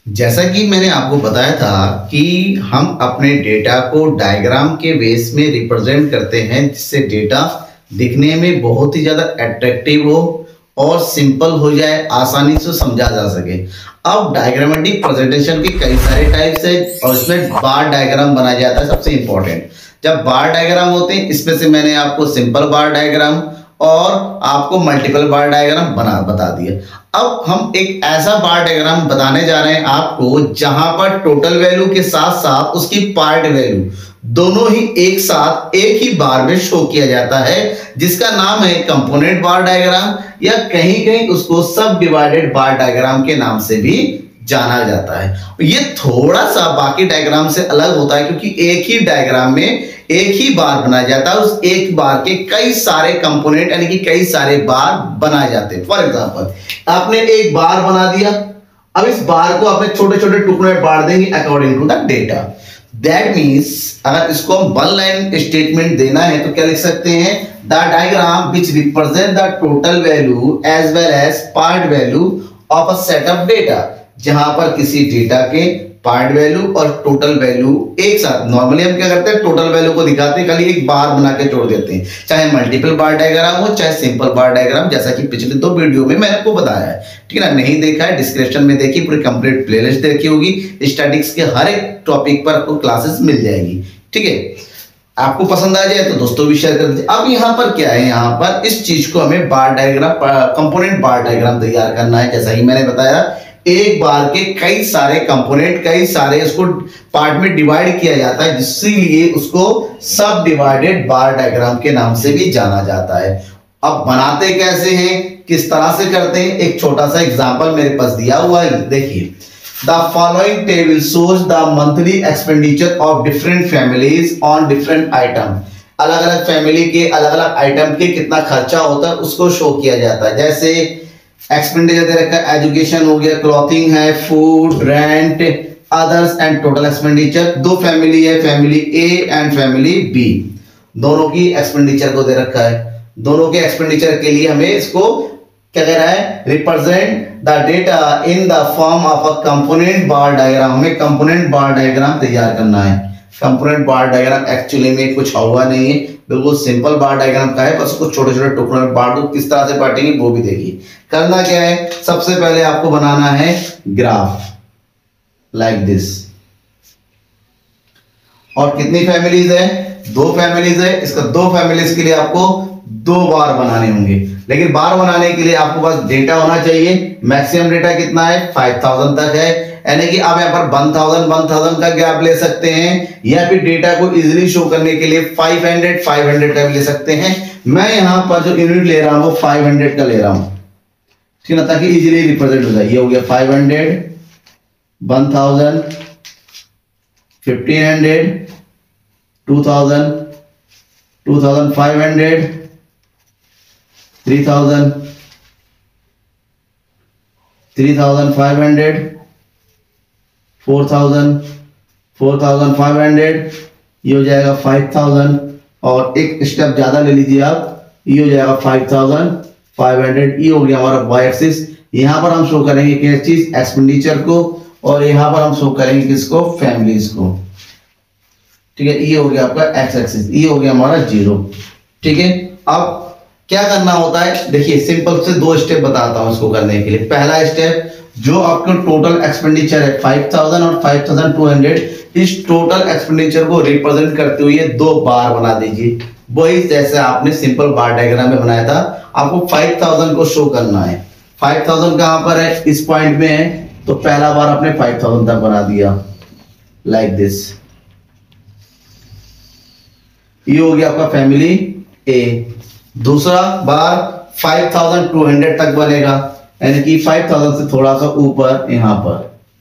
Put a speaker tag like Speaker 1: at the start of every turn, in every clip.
Speaker 1: जैसा कि मैंने आपको बताया था कि हम अपने डेटा को डायग्राम के बेस में रिप्रेजेंट करते हैं, जिससे डेटा दिखने में बहुत ही ज़्यादा अट्रैक्टिव हो और सिंपल हो जाए, आसानी से समझा जा सके। अब डायग्रामेटिक प्रेजेंटेशन के कई सारे टाइप्स है और इसमें बार डायग्राम बनाया जाता है। सबसे इंपॉर्टेंट जब बार डायग्राम होते हैं, इसमें से मैंने आपको सिंपल बार डायग्राम और आपको मल्टीपल बार डायग्राम बता दिया। अब हम एक ऐसा बार डायग्राम बताने जा रहे हैं आपको, जहां पर टोटल वैल्यू के साथ साथ उसकी पार्ट वैल्यू दोनों ही एक साथ एक ही बार में शो किया जाता है, जिसका नाम है कंपोनेंट बार डायग्राम, या कहीं कहीं उसको सब डिवाइडेड बार डायग्राम के नाम से भी जाना जाता है। ये थोड़ा सा बाकी डायग्राम से अलग होता है, क्योंकि एक ही डायग्राम में एक ही बार बनाया जाता है। उस एक बार के कई सारे कंपोनेंट यानी कि कई सारे बार बनाए जाते हैं। फॉर एग्जांपल, आपने एक बार बना दिया, अब इस बार को आपने छोटे छोटे टुकड़ों में बांट देंगे according to the data. That means अगर इसको हम वन लाइन स्टेटमेंट देना है तो क्या लिख सकते हैं, the diagram which represent the total value as well as part value of a set of data, जहां पर किसी डेटा के पार्ट वैल्यू और टोटल वैल्यू एक साथ। नॉर्मली हम क्या करते हैं, टोटल वैल्यू को दिखाते हैं, खाली एक बार बना के जोड़ देते हैं, चाहे मल्टीपल बार डायग्राम हो चाहे सिंपल बार डायग्राम, जैसा कि पिछले 2 वीडियो में मैंने आपको बताया है। ठीक है ना, नहीं देखा है डिस्क्रिप्शन में देखिए, पूरी कंप्लीट प्लेलिस्ट देखी होगी। स्टैटिक्स के हर एक टॉपिक पर आपको क्लासेस मिल जाएगी। ठीक है, आपको पसंद आ जाए तो दोस्तों भी शेयर कर दीजिए। अब यहाँ पर क्या है, यहाँ पर इस चीज को हमें bar diagram, component bar diagram तैयार करना है। जैसा कि मैंने बताया, एक बार के कई सारे कंपोनेंट, कई सारे उसको पार्ट में डिवाइड किया जाता है, इसीलिए उसको सब डिवाइडेड बार डायग्राम के नाम से भी जाना जाता है। अब बनाते कैसे हैं, किस तरह से करते हैं, एक छोटा सा एग्जांपल मेरे पास दिया हुआ है, देखिए। The following table shows the monthly expenditure of different families on different item. अलग अलग फैमिली के अलग अलग आइटम के कितना खर्चा होता है उसको शो किया जाता है। जैसे एक्सपेंडिचर दे रखा है, एजुकेशन हो गया, क्लॉथिंग है, food, rent, others and total expenditure. 2 family है, family A and family B, दोनों की एक्सपेंडिचर को दे रखा है। दोनों के एक्सपेंडिचर के लिए हमें इसको क्या कह रहा है, represent the data in the form of a component bar diagram. हमें कंपोनेंट बार डायग्राम तैयार करना है। कंपोनेंट बार डायग्राम एक्चुअली में कुछ हुआ नहीं है, बिल्कुल सिंपल बार डायग्राम का है, बस उसको छोटे छोटे टुकड़ों में बांट दो। किस तरह से बांटेंगे वो भी देखिए। करना क्या है, सबसे पहले आपको बनाना है ग्राफ लाइक दिस। और कितनी फैमिलीज है, 2 फैमिलीज है। इसका 2 फैमिलीज के लिए आपको 2 बार बनाने होंगे, लेकिन बार बनाने के लिए आपको पास डेटा होना चाहिए। मैक्सिमम डेटा कितना है, 5000 तक है, यानी कि आप यहाँ पर 1000 का गैप ले सकते हैं, या फिर डेटा को इजीली शो करने के लिए 500 का भी ले सकते हैं। मैं यहाँ पर जो यूनिट ले रहा हूं वो 500 का ले रहा हूं, ठीक है, ताकि इजीली रिप्रेजेंट हो जाए। ये हो गया 500, 1000, 1500, 2000, 2500, 3000, 3500, 4000, 4500, ये हो जाएगा 5000, और एक स्टेप ज्यादा ले लीजिए आप, ये हो जाएगा 5500। ये हो गया हमारा वाई एक्सिस। यहां पर हम शो करेंगे किस चीज, एक्सपेंडिचर को, और यहां पर हम शो करेंगे किसको, फैमिलीज को। ठीक है, ये हो गया आपका एक्स एक्सिस, ये हो गया हमारा 0। ठीक है, अब क्या करना होता है, देखिए सिंपल से 2 स्टेप बताता हूं इसको करने के लिए। पहला स्टेप, जो आपका टोटल एक्सपेंडिचर है 5000 और 5200, इस टोटल एक्सपेंडिचर को रिप्रेजेंट करते हुए 2 बार बना दीजिए। वही जैसे आपने सिंपल बार डायग्राम में बनाया था, आपको 5000 को शो करना है। 5000 कहां पर है, इस पॉइंट में है, तो पहला बार आपने 5000 तक बना दिया लाइक दिस। ये हो गया आपका फैमिली ए। दूसरा बार 5200 तक बनेगा, यानी कि 5000 से थोड़ा सा ऊपर यहां पर।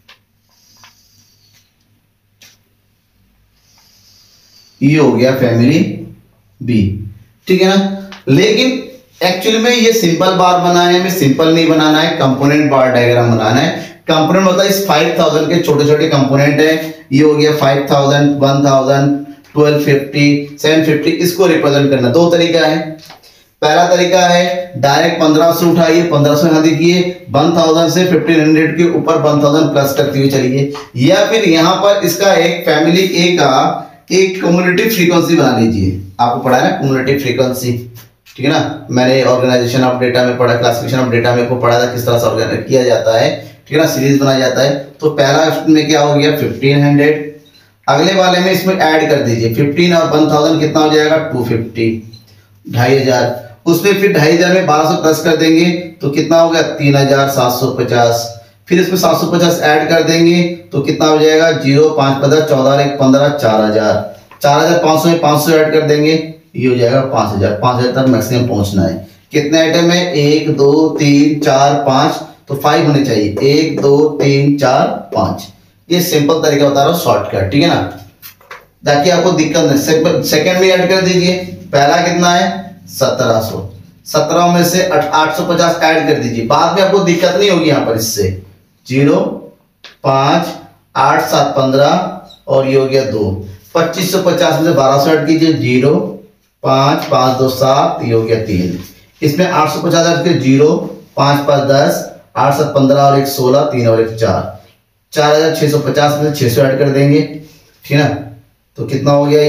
Speaker 1: ये हो गया फैमिली बी। ठीक है ना, लेकिन एक्चुअली में ये सिंपल बार बनाना है, हमें सिंपल नहीं बनाना है, कंपोनेंट बार डायग्राम बनाना है। कंपोनेंट होता है इस 5000 के छोटे छोटे कंपोनेंट है। ये हो गया 5000, 1000, 1250, 750, इसको रिप्रेजेंट करना। 2 तरीका है। पहला तरीका है डायरेक्ट 1500 उठाइए, 1500 यहां देखिए, 1000 से 1500 के ऊपर 1000 प्लस करते हुए चलिए, या फिर यहां पर इसका एक फैमिली ए का एक क्युमुलेटिव फ्रीक्वेंसी बना लीजिए। आपको पढ़ा है ना क्युमुलेटिव फ्रीक्वेंसी, ठीक है ना, मैंने ऑर्गेनाइजेशन ऑफ डेटा में पढ़ा, क्लासिफिकेशन ऑफ डेटा में को पढ़ा था किस तरह से ऑर्गेनाइज किया जाता है, ठीक है ना, सीरीज बनाया जाता है। तो पहला में क्या हो गया 1500, अगले वाले में इसमें ऐड कर दीजिए 15 और 1000 कितना हो जाएगा 250, 2500, उसमें फिर 2500 में 1200 प्लस कर देंगे तो कितना हो गया 3750, फिर इसमें 750 ऐड कर देंगे तो कितना हो जाएगा 0 5 15 14 1 15 4000, 4500 में 500 ऐड कर देंगे, ये हो जाएगा 5000, 5000 तक मैक्सिमम पहुंचना है। कितने आइटम है 1 2 3 4 5, तो 5 होने चाहिए, 1 2 3 4 5। ये सिंपल तरीका बता रहा हूँ शॉर्टकट, ठीक है ना, ताकि आपको दिक्कत नहीं। सेकंड में ऐड कर दीजिए, पहला कितना है 1700, 17 में से 850 ऐड कर दीजिए, बाद में आपको दिक्कत नहीं होगी यहाँ पर। इससे 0 5 8 7 15 और ये हो गया 2, 2550 में से 1200 ऐड कीजिए, 0 5 5 2 7, ये हो गया 3, इसमें 850 ऐड कीजिए, 0 5 5 10 8 7 15 और 1 16, 3 और 1 4, 4650 में से 600 ऐड कर देंगे, ठीक है ना, तो कितना हो गया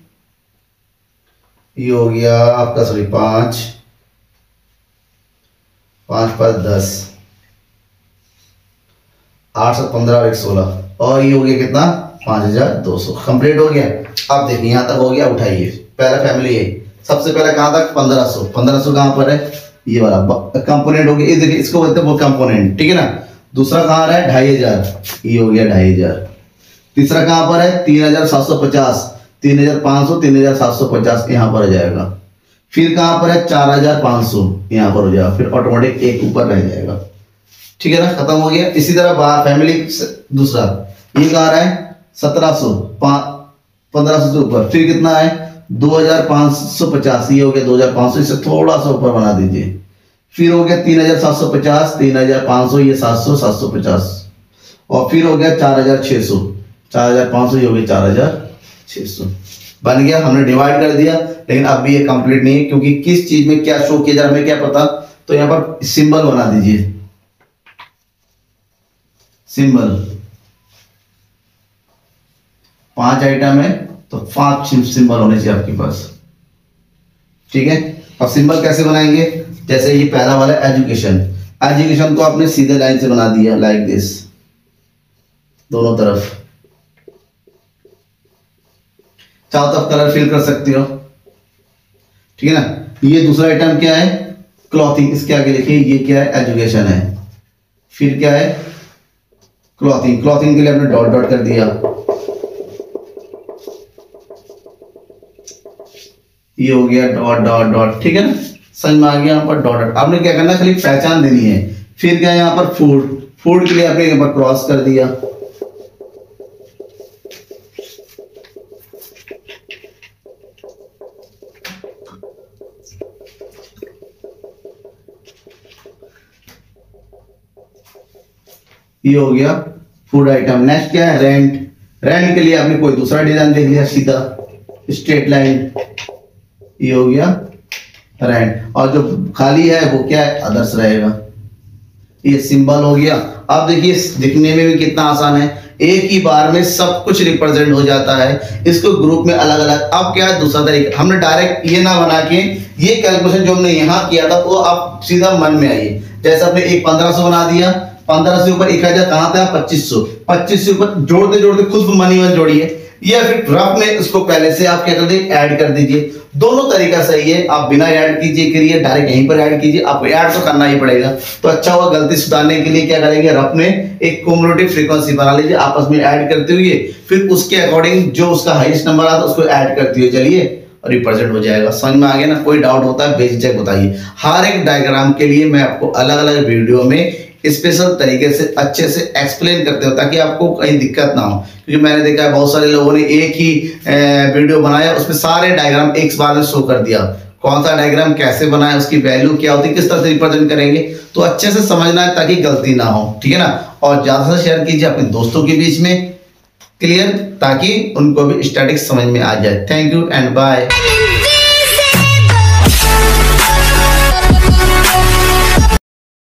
Speaker 1: ये हो गया आपका सॉरी 5 5 5 10 8 7 15 और 1 16, और ये हो गया कितना 5200, कंप्लीट हो गया। अब देखिए यहां तक हो गया, उठाइए पहला फैमिली है, सबसे पहले कहां तक 1500, 1500 कहां पर है ये वाला कंपोनेंट हो गया, ये देखिए इसको बोलते हैं वो कंपोनेंट, ठीक है ना। दूसरा कहां रहा है 2500, ये हो गया 2500। तीसरा कहां पर है 3750, 3500 3750 यहां पर आ जाएगा। फिर कहां पर है 4500, यहां पर हो जाएगा, फिर ऑटोमेटिक एक ऊपर रह जाएगा, ठीक है ना, खत्म हो गया। इसी तरह बाहर फैमिली दूसरा ये कहां रहा है 1700, 1500 से ऊपर, फिर कितना है 2550, ये हो गया 2500, इससे थोड़ा सा ऊपर बना दीजिए, फिर हो गया 3750, 3500, ये 700 750, और फिर हो गया 4600, 4500, ये हो गया 4600, बन गया। हमने डिवाइड कर दिया, लेकिन अब भी ये कंप्लीट नहीं है, क्योंकि किस चीज में क्या शो किया जा रहा है हमें क्या पता। तो यहां पर सिंबल बना दीजिए, सिंबल 5 आइटम है तो 5 सिंबल होने चाहिए आपके पास, ठीक है। अब सिंबल कैसे बनाएंगे, जैसे ये पहला वाला एजुकेशन, एजुकेशन को आपने सीधे लाइन से बना दिया लाइक दिस, दोनों तरफ, चारों तरफ कलर फिल कर सकते हो, ठीक है ना। ये दूसरा आइटम क्या है क्लॉथिंग, इसके आगे लिखिए ये क्या है एजुकेशन है, फिर क्या है क्लॉथिंग, क्लॉथिंग के लिए आपने डॉट डॉट कर दिया, ये हो गया डॉट डॉट डॉट, ठीक है ना, समझ में आ गया। यहाँ पर डॉट डॉट आपने क्या करना खाली पहचान देनी है। फिर क्या यहाँ पर फूड, फूड के लिए आपने यहाँ पर क्रॉस कर दिया, ये हो गया फूड आइटम। नेक्स्ट क्या है रेंट, रेंट के लिए आपने कोई दूसरा डिजाइन देख लिया, सीधा स्ट्रेट लाइन, ये हो गया रेंट, और जो खाली है वो क्या है अदर्स रहेगा, ये सिंबल हो गया। अब देखिए दिखने में भी कितना आसान है, एक ही बार में सब कुछ रिप्रेजेंट हो जाता है, इसको ग्रुप में अलग अलग। अब क्या है दूसरा तरीका, हमने डायरेक्ट ये ना बना के ये कैलकुलेशन जो हमने यहाँ किया था वो आप सीधा मन में आइए, जैसे आपने एक 1500 बना दिया, 1500 से ऊपर 1000 कहां था 2500, 2500 से ऊपर जोड़ते जोड़ते खुद मनी वन जोड़िए, या फिर रफ में उसको पहले से आप क्या कर दीजिए ऐड कर दीजिए। दोनों तरीका सही है, आप बिना ऐड कीजिए करिए, डायरेक्ट यहीं पर ऐड कीजिए, आपको ऐड तो करना ही पड़ेगा। तो अच्छा हुआ, गलती सुधारने के लिए क्या करेंगे रफ में एक क्युमुलेटिव फ्रीक्वेंसी बना लीजिए आपस में ऐड करते हुए, फिर उसके अकॉर्डिंग जो उसका हाईएस्ट नंबर आता है उसको ऐड करते हुए चलिए, रिप्रेजेंट हो जाएगा। समझ में आ गया ना, कोई डाउट होता है बेझिझक बताइए। हर एक डायग्राम के लिए मैं आपको अलग अलग वीडियो में स्पेशल तरीके से अच्छे से एक्सप्लेन करते हो, ताकि आपको कहीं दिक्कत ना हो, क्योंकि मैंने देखा है बहुत सारे लोगों ने एक ही वीडियो बनाया, उसमें सारे डायग्राम एक बार में शो कर दिया, कौन सा डायग्राम कैसे बनाया, उसकी वैल्यू क्या होती है, किस तरह से रिप्रेजेंट करेंगे, तो अच्छे से समझना है ताकि गलती ना हो, ठीक है ना। और ज्यादा से शेयर कीजिए अपने दोस्तों के बीच में, क्लियर, ताकि उनको भी स्टैटिक्स समझ में आ जाए। Thank you and bye.